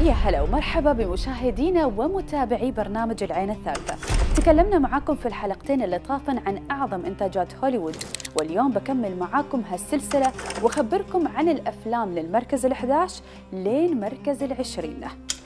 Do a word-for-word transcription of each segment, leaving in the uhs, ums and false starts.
يا هلا ومرحبا بمشاهدينا ومتابعي برنامج العين الثالثة. تكلمنا معاكم في الحلقتين اللي طافن عن أعظم إنتاجات هوليوود، واليوم بكمل معاكم هالسلسلة وأخبركم عن الأفلام للمركز الأحد عشر لين مركز العشرين.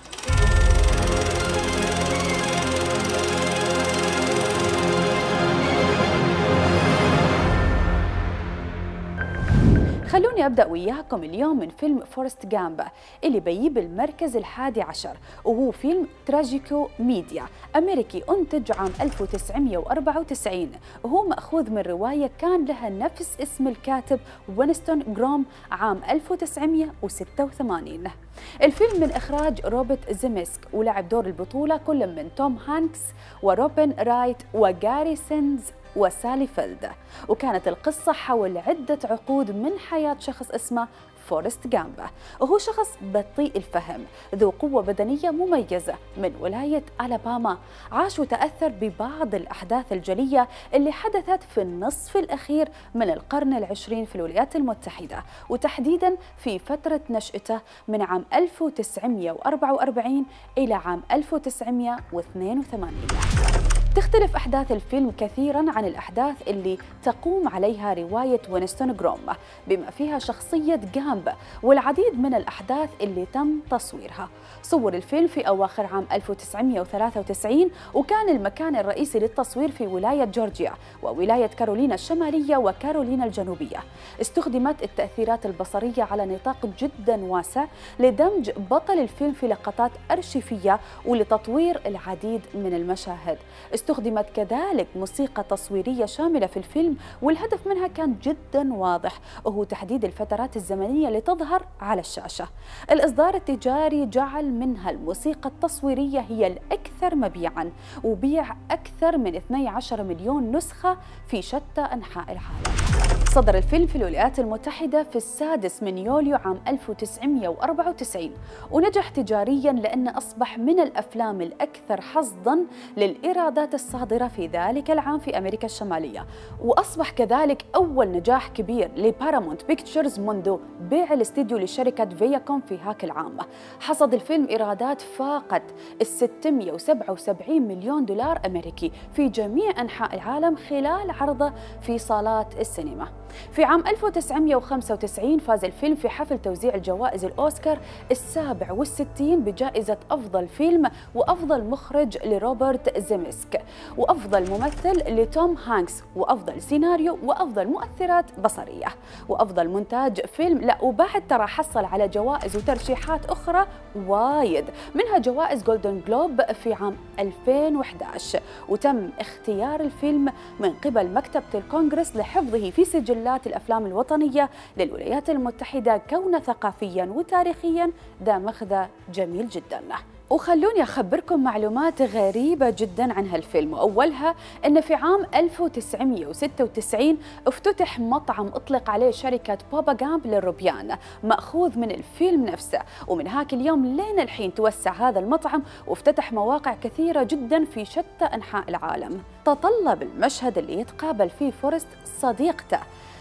خلوني أبدأ وياكم اليوم من فيلم فورست جامب اللي بيجيب المركز الحادي عشر، وهو فيلم تراجيكو ميديا أمريكي أنتج عام ألف وتسعمئة وأربعة وتسعين، وهو مأخوذ من رواية كان لها نفس اسم الكاتب وينستون جروم عام ألف وتسعمئة وستة وثمانين. الفيلم من إخراج روبرت زيمسك، ولعب دور البطولة كل من توم هانكس وروبن رايت وغاري سينز وسالي فيلد، وكانت القصة حول عدة عقود من حياة شخص اسمه فورست جامب، وهو شخص بطيء الفهم ذو قوة بدنية مميزة من ولاية ألاباما، عاش وتأثر ببعض الأحداث الجلية اللي حدثت في النصف الأخير من القرن العشرين في الولايات المتحدة، وتحديدا في فترة نشأته من عام ألف وتسعمئة وأربعة وأربعين إلى عام ألف وتسعمئة واثنين وثمانين. تختلف أحداث الفيلم كثيراً عن الأحداث اللي تقوم عليها رواية وينستون جروم، بما فيها شخصية جامب والعديد من الأحداث اللي تم تصويرها. صور الفيلم في أواخر عام ألف وتسعمئة وثلاثة وتسعين، وكان المكان الرئيسي للتصوير في ولاية جورجيا وولاية كارولينا الشمالية وكارولينا الجنوبية. استخدمت التأثيرات البصرية على نطاق جداً واسع لدمج بطل الفيلم في لقطات أرشيفية ولتطوير العديد من المشاهد. استخدمت كذلك موسيقى تصويرية شاملة في الفيلم، والهدف منها كان جدا واضح، وهو تحديد الفترات الزمنية اللي تظهر على الشاشة. الإصدار التجاري جعل منها الموسيقى التصويرية هي الأكثر مبيعا، وبيع أكثر من اثني عشر مليون نسخة في شتى أنحاء العالم. صدر الفيلم في الولايات المتحدة في السادس من يوليو عام ألف وتسعمئة وأربعة وتسعين، ونجح تجاريا لأنه أصبح من الأفلام الأكثر حظا للإيرادات الصادرة في ذلك العام في أمريكا الشمالية، وأصبح كذلك أول نجاح كبير لبارامونت بيكتشرز منذ بيع الاستديو لشركة فياكوم في هاك العام. حصد الفيلم إيرادات فاقت ستمئة وسبعة وسبعين مليون دولار أمريكي في جميع أنحاء العالم خلال عرضه في صالات السينما. في عام ألف وتسعمئة وخمسة وتسعين فاز الفيلم في حفل توزيع الجوائز الأوسكار السابع والستين بجائزة أفضل فيلم وأفضل مخرج لروبرت زيمسك، وأفضل ممثل لتوم هانكس، وأفضل سيناريو، وأفضل مؤثرات بصرية، وأفضل مونتاج فيلم. لا وبعد ترى حصل على جوائز وترشيحات أخرى وايد، منها جوائز جولدن جلوب في عام ألفين وأحد عشر، وتم اختيار الفيلم من قبل مكتبة الكونغرس لحفظه في سجلات الأفلام الوطنية للولايات المتحدة كونه ثقافياً وتاريخياً ذا مغزى جميل جداً. وخلوني أخبركم معلومات غريبة جدا عن هالفيلم، وأولها أن في عام ألف وتسعمئة وستة وتسعين افتتح مطعم أطلق عليه شركة بابا جامب للروبيان، مأخوذ من الفيلم نفسه، ومن هاك اليوم لين الحين توسع هذا المطعم وافتتح مواقع كثيرة جدا في شتى أنحاء العالم. تطلب المشهد اللي يتقابل فيه فورست صديقته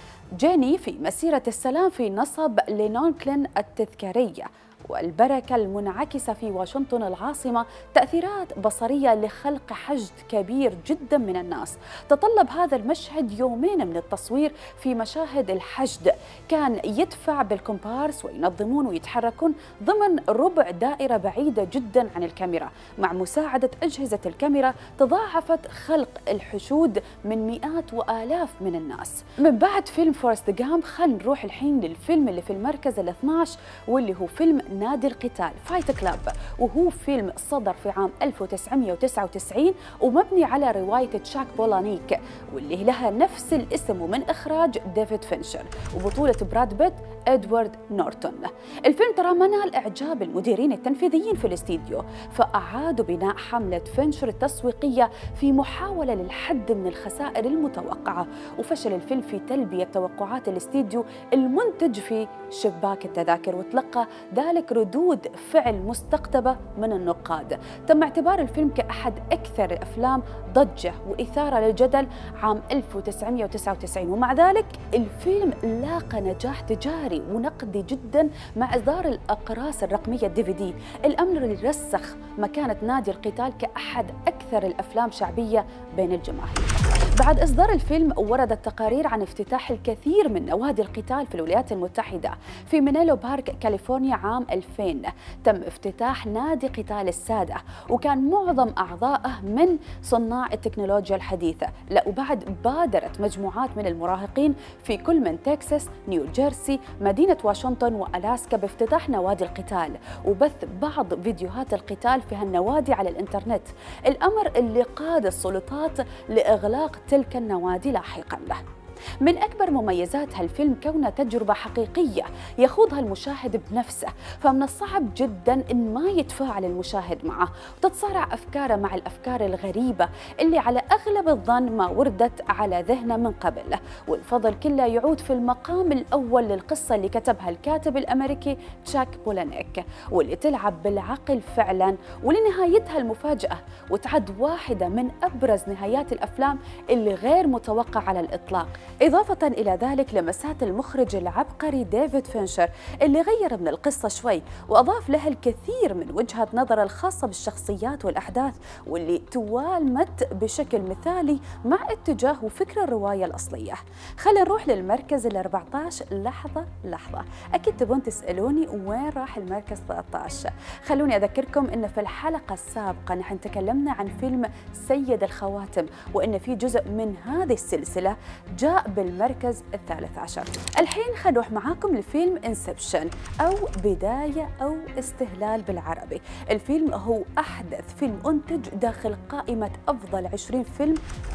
جيني في مسيرة السلام في نصب لينكولن التذكارية والبركة المنعكسة في واشنطن العاصمة تأثيرات بصرية لخلق حشد كبير جدا من الناس. تطلب هذا المشهد يومين من التصوير في مشاهد الحشد، كان يدفع بالكومبارس وينظمون ويتحركون ضمن ربع دائرة بعيدة جدا عن الكاميرا، مع مساعدة أجهزة الكاميرا تضاعفت خلق الحشود من مئات وآلاف من الناس. من بعد فيلم فورست جامب خلينا نروح الحين للفيلم اللي في المركز الاثني عشر، واللي هو فيلم نادي القتال فايت كلاب، وهو فيلم صدر في عام ألف وتسعمئة وتسعة وتسعين ومبني على رواية تشاك بولانيك واللي لها نفس الاسم، ومن إخراج ديفيد فينشر، وبطولة براد بيت إدوارد نورتون. الفيلم ترى منال إعجاب المديرين التنفيذيين في الاستديو، فأعادوا بناء حملة فينشر التسويقية في محاولة للحد من الخسائر المتوقعة، وفشل الفيلم في تلبية توقعات الاستديو المنتج في شباك التذاكر، وتلقى ذلك وكذلك ردود فعل مستقطبة من النقاد. تم اعتبار الفيلم كأحد أكثر الأفلام ضجة وإثارة للجدل عام ألف وتسعمئة وتسعة وتسعين، ومع ذلك الفيلم لاقى نجاح تجاري ونقدي جدا مع إصدار الأقراص الرقمية الدي في دي، الأمر اللي رسخ مكانة نادي القتال كأحد أكثر الأفلام شعبية بين الجماهير. بعد إصدار الفيلم وردت تقارير عن افتتاح الكثير من نوادي القتال في الولايات المتحدة. في مينيلو بارك كاليفورنيا عام ألفين تم افتتاح نادي قتال السادة، وكان معظم أعضائه من صناع التكنولوجيا الحديثة. لا وبعد بادرت مجموعات من المراهقين في كل من تكساس، نيو جيرسي، مدينة واشنطن وألاسكا بافتتاح نوادي القتال وبث بعض فيديوهات القتال في هالنوادي على الإنترنت، الأمر اللي قاد السلطات لإغلاق تلك النوادي لاحقاً له. من أكبر مميزات هالفيلم كونه تجربة حقيقية يخوضها المشاهد بنفسه، فمن الصعب جدا إن ما يتفاعل المشاهد معه وتتصارع أفكاره مع الأفكار الغريبة اللي على أغلب الظن ما وردت على ذهنه من قبل. والفضل كله يعود في المقام الأول للقصة اللي كتبها الكاتب الأمريكي تشاك بولانيك، واللي تلعب بالعقل فعلا، ولنهايتها المفاجأة وتعد واحدة من أبرز نهايات الأفلام اللي غير متوقع على الإطلاق. إضافة إلى ذلك لمسات المخرج العبقري ديفيد فينشر اللي غير من القصة شوي وأضاف لها الكثير من وجهة نظر الخاصة بالشخصيات والأحداث، واللي توالمت بشكل مثالي مع اتجاه وفكر الرواية الأصلية. خلينا نروح للمركز الأربعة عشر. لحظة لحظة، أكيد تبون تسألوني وين راح المركز ثلاثة عشر. خلوني أذكركم إن في الحلقة السابقة نحن تكلمنا عن فيلم سيد الخواتم، وإن في جزء من هذه السلسلة جاء بالمركز الثالث عشر. الحين خلوح معاكم لفيلم انسبشن أو بداية أو استهلال بالعربي. الفيلم هو أحدث فيلم أنتج داخل قائمة أفضل عشرين فيلم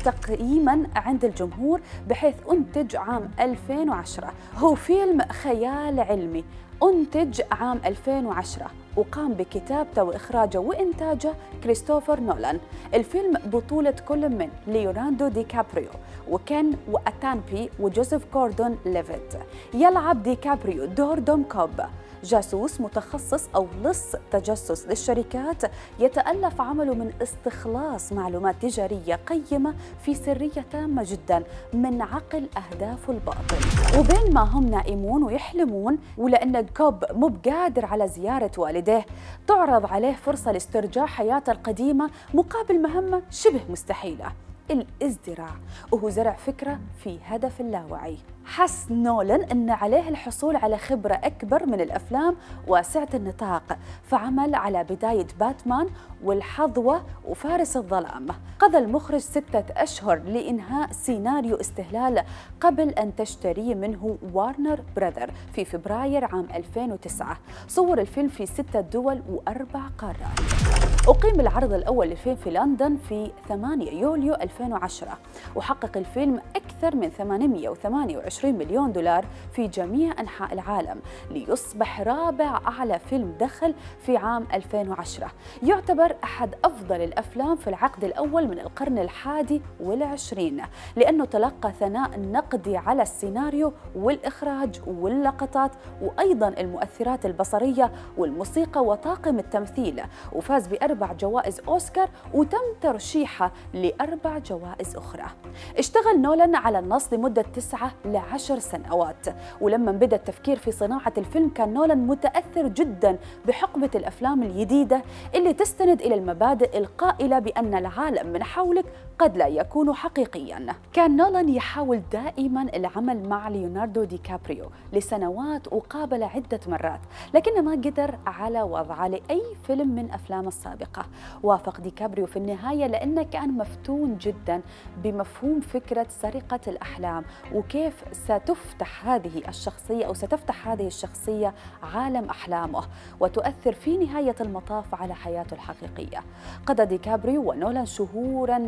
تقييما عند الجمهور، بحيث أنتج عام ألفين وعشرة. هو فيلم خيال علمي أنتج عام ألفين وعشرة، وقام بكتابته وإخراجه وإنتاجه كريستوفر نولان. الفيلم بطولة كل من ليوناردو دي كابريو وكين وأتانبي وجوزيف كوردون ليفيت. يلعب دي كابريو دور دوم كوب، جاسوس متخصص أو لص تجسس للشركات، يتألف عمله من استخلاص معلومات تجارية قيمة في سرية تامة جدا من عقل أهدافه الباطن. وبين ما هم نائمون ويحلمون، ولأن كوب مو بقادر على زيارة والديه، تعرض عليه فرصة لاسترجاع حياته القديمة مقابل مهمة شبه مستحيلة، الازدراع، وهو زرع فكرة في هدف اللاوعي. حس نولان أن عليه الحصول على خبرة أكبر من الأفلام واسعة النطاق، فعمل على بداية باتمان والحظوة وفارس الظلام. قضى المخرج ستة أشهر لإنهاء سيناريو استهلال قبل أن تشتريه منه وارنر براذر في فبراير عام ألفين وتسعة. صور الفيلم في ستة دول وأربع قارات. أقيم العرض الأول للفيلم في لندن في ثمانية يوليو ألفين وعشرة، وحقق الفيلم أكثر من ثمانمئة وثمانية وعشرين مليون دولار في جميع أنحاء العالم، ليصبح رابع أعلى فيلم دخل في عام ألفين وعشرة. يعتبر أحد أفضل الأفلام في العقد الأول من القرن الحادي والعشرين، لأنه تلقى ثناء نقدي على السيناريو والإخراج واللقطات، وأيضا المؤثرات البصرية والموسيقى وطاقم التمثيل، وفاز بأربع جوائز أوسكار، وتم ترشيحه لأربع جوائز أخرى. اشتغل نولان على النص لمدة تسعة لعشر سنوات، ولما بدأ التفكير في صناعة الفيلم كان نولان متأثر جدا بحقبة الأفلام الجديدة اللي تستند إلى المبادئ القائلة بأن العالم من حولك قد لا يكون حقيقيا. كان نولان يحاول دائما العمل مع ليوناردو دي كابريو لسنوات وقابل عدة مرات، لكنه ما قدر على وضعه لأي فيلم من أفلامه السابقة. وافق دي كابريو في النهاية لأنه كان مفتون جدا بمفهوم فكرة سرقة الأحلام، وكيف ستفتح هذه الشخصية أو ستفتح هذه الشخصية عالم أحلامه وتؤثر في نهاية المطاف على حياته الحقيقية. قضى دي كابريو ونولان شهورا كثيرة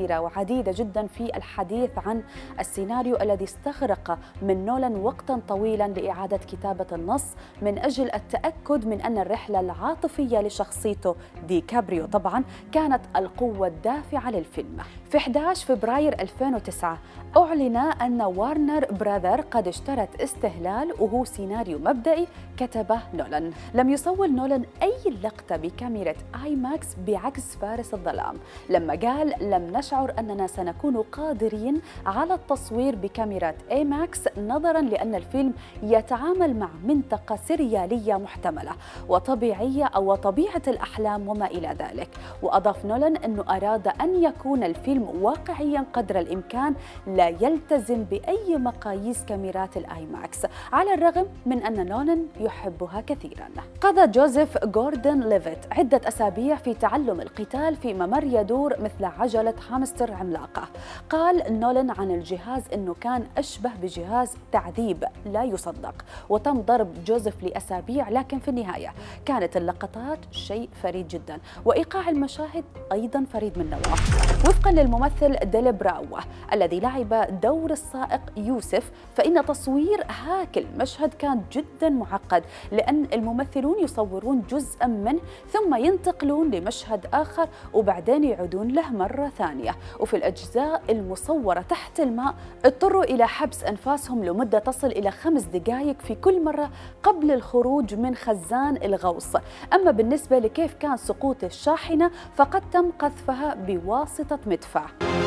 كثيرة وعديدة جدا في الحديث عن السيناريو الذي استغرق من نولان وقتا طويلا لإعادة كتابة النص من أجل التأكد من أن الرحلة العاطفية لشخصيته ديكابريو طبعا كانت القوة الدافعة للفيلم. في أحد عشر فبراير ألفين وتسعة أعلن أن وارنر براذر قد اشترت استهلال وهو سيناريو مبدئي كتبه نولان. لم يصور نولان أي لقطة بكاميرا آي ماكس بعكس فارس الظلام لما قال لم نشعر أننا سنكون قادرين على التصوير بكاميرات آي ماكس نظرا لأن الفيلم يتعامل مع منطقة سريالية محتملة وطبيعية أو طبيعة الأحلام وما إلى ذلك. وأضاف نولان أنه أراد أن يكون الفيلم واقعيا قدر الإمكان لا يلتزم بأي مقاييس كاميرات الآي ماكس على الرغم من أن نولان يحبها كثيرا. قضى جوزيف غوردن ليفيت عدة أسابيع في تعلم القتال في ممر يدور مثل عجلة هامستر عملاقة. قال نولان عن الجهاز أنه كان أشبه بجهاز تعذيب لا يصدق، وتم ضرب جوزيف لأسابيع لكن في النهاية كانت اللقطات شيء فريد جدا وإيقاع المشاهد أيضا فريد من نوعه. وفقا للممثل ديل براو الذي لعب دور السائق يوسف فإن تصوير هاك المشهد كان جدا معقد لأن الممثلون يصورون جزءا منه ثم ينتقلون لمشهد آخر وبعدين يعودون له مرة ثانية. وفي الأجزاء المصورة تحت الماء اضطروا إلى حبس أنفاسهم لمدة تصل إلى خمس دقائق في كل مرة قبل الخروج من خزان الغوص. أما بالنسبة لكيف كان سقوط الشاحنة فقد تم قذفها بواسطة مدفع.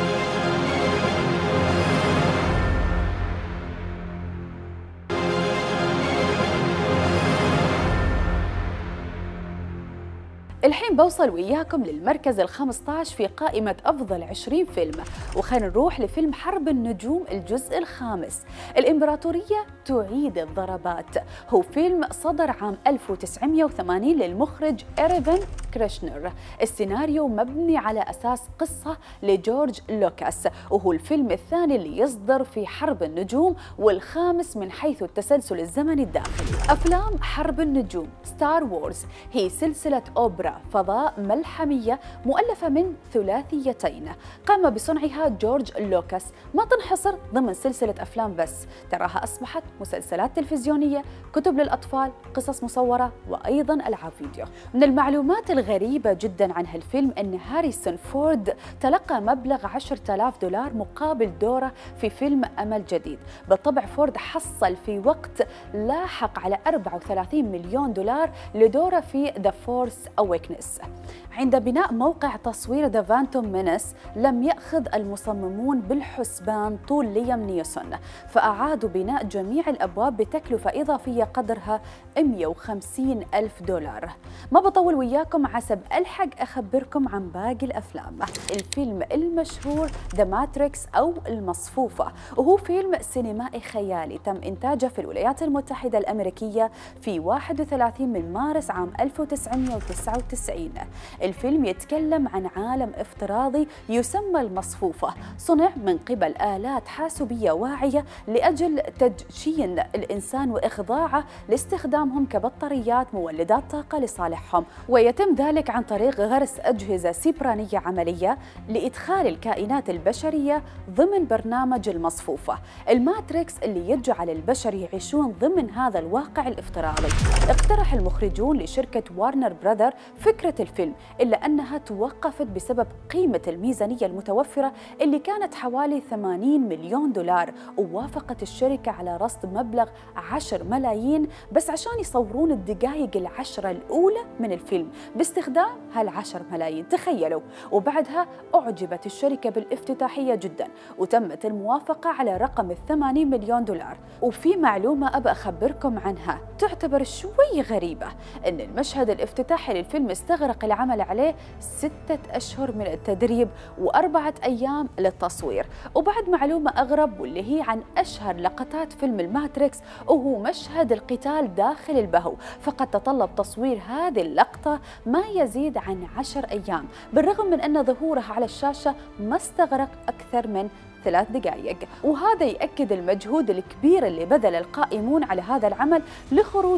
الحين بوصل وياكم للمركز الخامس عشر في قائمة أفضل عشرين فيلم، وخلينا نروح لفيلم حرب النجوم الجزء الخامس. الإمبراطورية تعيد الضربات هو فيلم صدر عام ألف وتسعمئة وثمانين للمخرج إيرفين كريشنر. السيناريو مبني على أساس قصة لجورج لوكاس، وهو الفيلم الثاني اللي يصدر في حرب النجوم والخامس من حيث التسلسل الزمني الداخلي. أفلام حرب النجوم ستار وورز هي سلسلة أوبرا فضاء ملحمية مؤلفة من ثلاثيتين قام بصنعها جورج لوكاس، ما تنحصر ضمن سلسلة أفلام بس، تراها أصبحت مسلسلات تلفزيونية، كتب للأطفال، قصص مصورة وأيضا ألعاب فيديو. من المعلومات الغريبة جدا عن هالفيلم أن هاريسون فورد تلقى مبلغ عشرة آلاف دولار مقابل دوره في فيلم أمل جديد. بالطبع فورد حصل في وقت لاحق على أربعة وثلاثين مليون دولار لدوره في The Force Awakens. عند بناء موقع تصوير The Phantom Menace لم يأخذ المصممون بالحسبان طول ليام نيسون، فأعادوا بناء جميع الأبواب بتكلفة إضافية قدرها مئة وخمسين ألف دولار. ما بطول وياكم عسب ألحق أخبركم عن باقي الأفلام. الفيلم المشهور The Matrix أو المصفوفة، وهو فيلم سينمائي خيالي تم إنتاجه في الولايات المتحدة الأمريكية في واحد وثلاثين من مارس عام ألف وتسعمئة وتسعة وتسعين. الفيلم يتكلم عن عالم افتراضي يسمى المصفوفة، صنع من قبل آلات حاسوبية واعية لأجل تدشين الإنسان وإخضاعه لاستخدامهم كبطاريات مولدات طاقة لصالحهم، ويتم ذلك عن طريق غرس أجهزة سيبرانية عملية لإدخال الكائنات البشرية ضمن برنامج المصفوفة. الماتريكس اللي يجعل البشر يعيشون ضمن هذا الواقع الافتراضي. اقترح المخرجون لشركة وارنر براذر فكرة الفيلم، إلا أنها توقفت بسبب قيمة الميزانية المتوفرة اللي كانت حوالي ثمانين مليون دولار، ووافقت الشركة على رصد مبلغ عشرة ملايين بس عشان يصورون الدقائق العشرة الأولى من الفيلم باستخدام هالعشر ملايين، تخيلوا. وبعدها أعجبت الشركة بالافتتاحية جدا وتمت الموافقة على رقم الثمانين مليون دولار. وفي معلومة أبى أخبركم عنها تعتبر شوي غريبة، أن المشهد الافتتاحي للفيلم استغرق العمل عليه ستة أشهر من التدريب وأربعة أيام للتصوير. وبعد معلومة أغرب واللي هي عن أشهر لقطات فيلم الماتريكس، وهو مشهد القتال داخل البهو، فقد تطلب تصوير هذه اللقطة ما يزيد عن عشر أيام، بالرغم من أن ظهورها على الشاشة ما استغرق أكثر من ثلاث دقائق. وهذا يأكد المجهود الكبير اللي بذل القائمون على هذا العمل لخروجه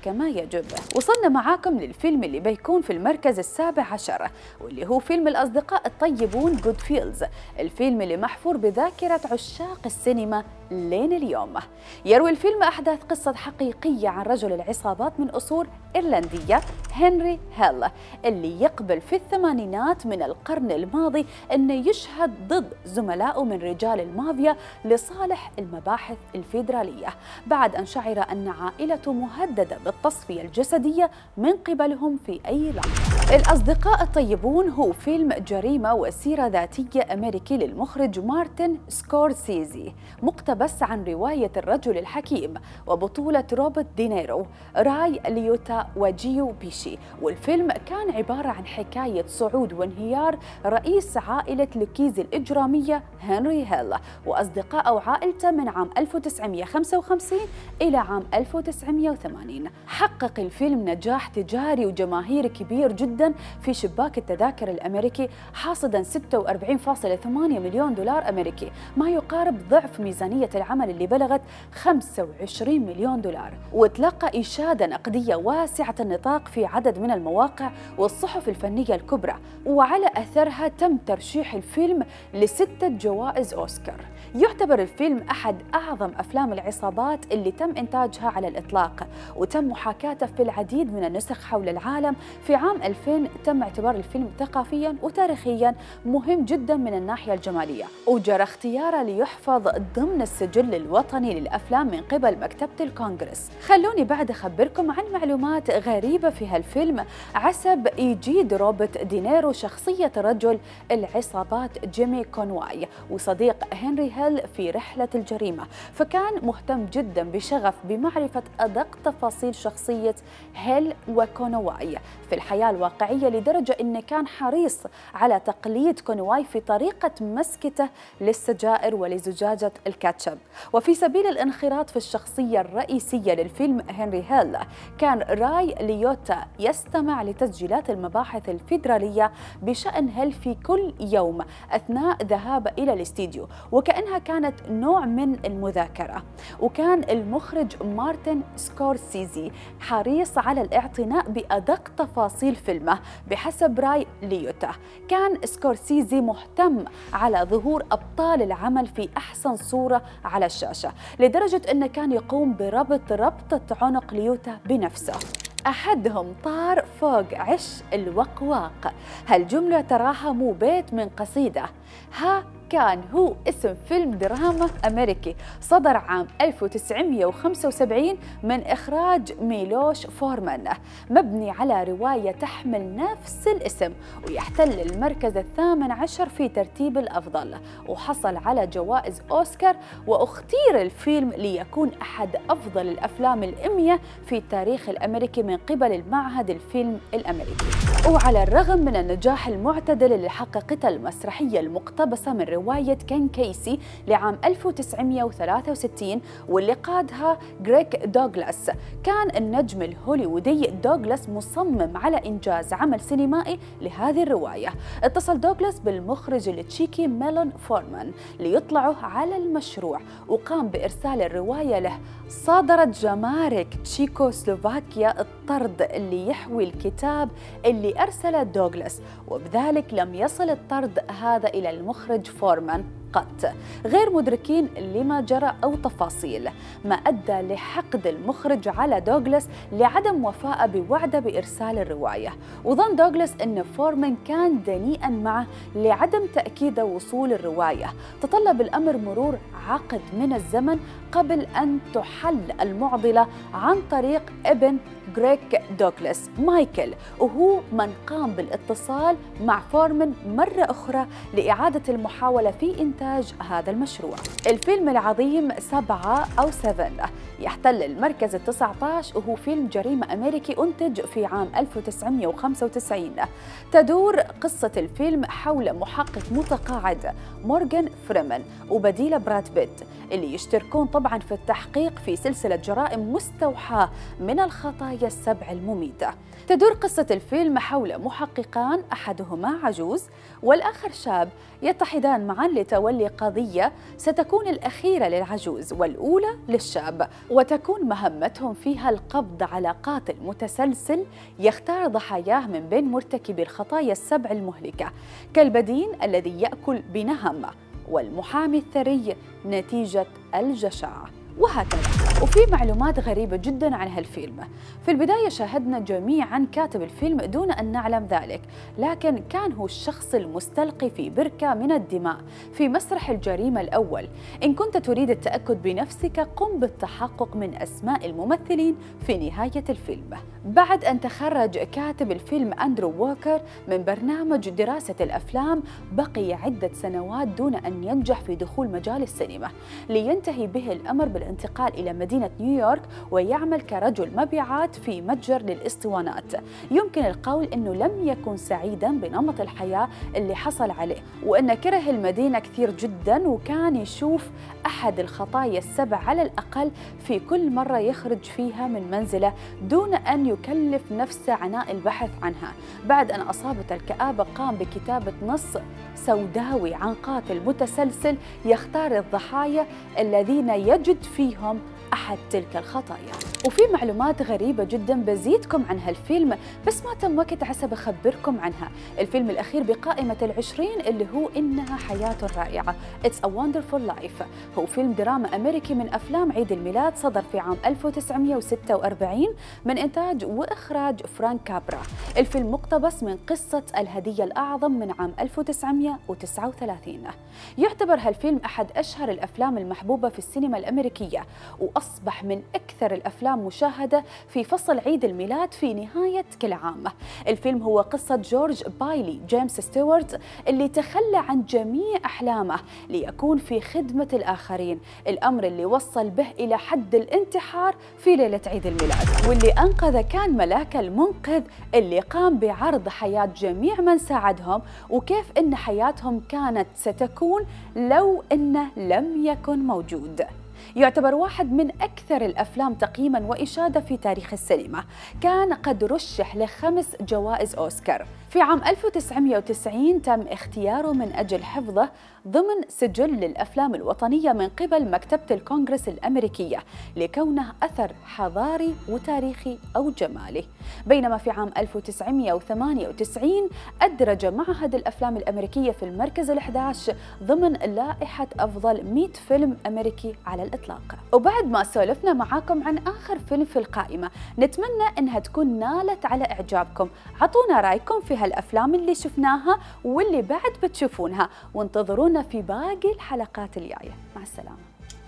كما يجب. وصلنا معاكم للفيلم اللي بيكون في المركز السابع عشر، واللي هو فيلم الأصدقاء الطيبون Goodfellas، الفيلم اللي محفور بذاكرة عشاق السينما لين اليوم. يروي الفيلم أحداث قصة حقيقية عن رجل العصابات من أصول إيرلندية هنري هيل، اللي يقبل في الثمانينات من القرن الماضي أنه يشهد ضد زملائه من رجال المافيا لصالح المباحث الفيدرالية، بعد أن شعر أن عائلته مهددة بالتصفية الجسدية من قبلهم في أي لحظة. الأصدقاء الطيبون هو فيلم جريمة وسيرة ذاتية أمريكي للمخرج مارتن سكورسيزي، مقتبس عن رواية الرجل الحكيم، وبطولة روبرت دينيرو، راي ليوتا وجيو بيشي. والفيلم كان عبارة عن حكاية صعود وانهيار رئيس عائلة لوكيز الإجرامية هنري هيل وأصدقائه وعائلته من عام ألف وتسعمئة وخمسة وخمسين إلى عام ألف وتسعمئة وثمانين. حقق الفيلم نجاح تجاري وجماهيري كبير جدا في شباك التذاكر الأمريكي، حاصدا ستة وأربعين فاصلة ثمانية مليون دولار أمريكي، ما يقارب ضعف ميزانية العمل اللي بلغت خمسة وعشرين مليون دولار. وتلقى إشادة نقدية واسعة النطاق في عدد من المواقع والصحف الفنية الكبرى، وعلى أثرها تم ترشيح الفيلم لستة جوائز أوسكار. يعتبر الفيلم أحد أعظم أفلام العصابات اللي تم إنتاجها على الإطلاق، وتم محاكاته في العديد من النسخ حول العالم. في عام ألفين تم اعتبار الفيلم ثقافياً وتاريخياً مهم جداً من الناحية الجمالية، وجرى اختياره ليحفظ ضمن السجل الوطني للأفلام من قبل مكتبة الكونغرس. خلوني بعد أخبركم عن معلومات غريبة في هالفيلم. عسب يجيد روبرت دينيرو شخصية رجل العصابات جيمي كونواي وصديق هنري هيل في رحلة الجريمة، فكان مهتم جدا بشغف بمعرفة أدق تفاصيل شخصية هيل وكونواي في الحياة الواقعية، لدرجة أنه كان حريص على تقليد كونواي في طريقة مسكته للسجائر ولزجاجة الكاتشب. وفي سبيل الانخراط في الشخصية الرئيسية للفيلم هنري هيل، كان راي ليوتا يستمع لتسجيلات المباحث الفيدرالية بشأن هيل في كل يوم أثناء ذهابه إلى الاستديو، وكأنها كانت نوع من المذاكرة. وكان المخرج مارتن سكورسيزي حريص على الاعتناء بأدق تفاصيل فيلمه بحسب راي ليوتا. كان سكورسيزي مهتم على ظهور أبطال العمل في أحسن صورة على الشاشة، لدرجة أنه كان يقوم بربط ربطة عنق ليوتا بنفسه. أحدهم طار فوق عش الوقواق. هالجملة تراها مو بيت من قصيدة، ها كان هو اسم فيلم دراما أمريكي صدر عام ألف وتسعمئة وخمسة وسبعين من إخراج ميلوش فورمان، مبني على رواية تحمل نفس الاسم، ويحتل المركز الثامن عشر في ترتيب الأفضل، وحصل على جوائز أوسكار. واختير الفيلم ليكون أحد أفضل الأفلام الأمية في التاريخ الأمريكي من قبل المعهد الفيلم الأمريكي. وعلى الرغم من النجاح المعتدل اللي حققته المسرحية المقتبسة من رواية كين كيسي لعام ألف وتسعمئة وثلاثة وستين واللي قادها غريك دوغلاس، كان النجم الهوليوودي دوغلاس مصمم على إنجاز عمل سينمائي لهذه الرواية. اتصل دوغلاس بالمخرج التشيكي ميلون فورمان ليطلعوا على المشروع، وقام بإرسال الرواية له. صادرت جمارك تشيكوسلوفاكيا الطرد اللي يحوي الكتاب اللي أرسله دوغلاس، وبذلك لم يصل الطرد هذا إلى المخرج فورمان قط، غير مدركين لما جرى أو تفاصيل، ما أدى لحقد المخرج على دوغلاس لعدم وفائه بوعده بإرسال الرواية. وظن دوغلاس أن فورمان كان دنيئا معه لعدم تأكيد وصول الرواية. تطلب الأمر مرور عقد من الزمن قبل أن تحل المعضلة عن طريق ابن غريك دوغلاس مايكل، وهو من قام بالاتصال مع فورمان مرة أخرى لإعادة المحاولة في إنتاج هذا المشروع. الفيلم العظيم سبعة أو سفن يحتل المركز التاسع عشر، وهو فيلم جريمة أمريكي أنتج في عام ألف وتسعمئة وخمسة وتسعين. تدور قصة الفيلم حول محقق متقاعد مورغان فريمان وبديله براد بيت، اللي يشتركون طبعا في التحقيق في سلسلة جرائم مستوحاة من الخطايا السبع المميتة. تدور قصة الفيلم حول محققان، أحدهما عجوز والآخر شاب، يتحدان معا لتولي واللي قضية ستكون الأخيرة للعجوز والأولى للشاب، وتكون مهمتهم فيها القبض على قاتل متسلسل يختار ضحاياه من بين مرتكبي الخطايا السبع المهلكة، كالبدين الذي يأكل بنهم، والمحامي الثري نتيجة الجشع، وهكذا. وفي معلومات غريبة جدا عن هالفيلم. في البداية شاهدنا جميعا كاتب الفيلم دون أن نعلم ذلك، لكن كان هو الشخص المستلقي في بركة من الدماء في مسرح الجريمة الأول. إن كنت تريد التأكد بنفسك قم بالتحقق من أسماء الممثلين في نهاية الفيلم. بعد أن تخرج كاتب الفيلم أندرو ووكر من برنامج دراسة الأفلام، بقي عدة سنوات دون أن ينجح في دخول مجال السينما، لينتهي به الأمر بالانتقال إلى مدينة نيويورك ويعمل كرجل مبيعات في متجر للإسطوانات. يمكن القول أنه لم يكن سعيداً بنمط الحياة اللي حصل عليه، وأنه كره المدينة كثير جداً، وكان يشوف أحد الخطايا السبع على الأقل في كل مرة يخرج فيها من منزله دون أن يكلف نفسه عناء البحث عنها. بعد أن أصابت الكآبة قام بكتابة نص سوداوي عن قاتل متسلسل يختار الضحايا الذين يجد فيهم أحد تلك الخطايا. وفي معلومات غريبة جدا بزيدكم عن هالفيلم، بس ما تم وقت عسى أخبركم عنها. الفيلم الأخير بقائمة العشرين اللي هو إنها حياة رائعة It's a Wonderful Life، هو فيلم دراما أمريكي من أفلام عيد الميلاد، صدر في عام ألف وتسعمئة وستة وأربعين من إنتاج وإخراج فرانك كابرا. الفيلم مقتبس من قصة الهدية الأعظم من عام ألف وتسعمئة وتسعة وثلاثين. يعتبر هالفيلم أحد أشهر الأفلام المحبوبة في السينما الأمريكية، وأصبح من أكثر الأفلام مشاهدة في فصل عيد الميلاد في نهاية كل عام. الفيلم هو قصة جورج بايلي جيمس ستيوارت اللي تخلى عن جميع أحلامه ليكون في خدمة الآخرين، الأمر اللي وصل به إلى حد الانتحار في ليلة عيد الميلاد، واللي أنقذ كان ملاك المنقذ اللي قام بعرض حياة جميع من ساعدهم، وكيف إن حياتهم كانت ستكون لو إنه لم يكن موجود. يعتبر واحد من أكثر الأفلام تقييماً وإشادة في تاريخ السينما، كان قد رشح لخمس جوائز أوسكار. في عام ألف وتسعمئة وتسعين تم اختياره من أجل حفظه ضمن سجل للأفلام الوطنية من قبل مكتبة الكونغرس الأمريكية لكونه أثر حضاري وتاريخي أو جمالي. بينما في عام ألف وتسعمئة وثمانية وتسعين أدرج معهد الأفلام الأمريكية في المركز الأحادي عشر ضمن لائحة أفضل مئة فيلم أمريكي على الإطلاق. وبعد ما سولفنا معاكم عن آخر فيلم في القائمة، نتمنى إنها تكون نالت على إعجابكم. عطونا رأيكم في هالأفلام اللي شفناها واللي بعد بتشوفونها، وانتظرونا في باقي الحلقات الجاية. مع السلامة.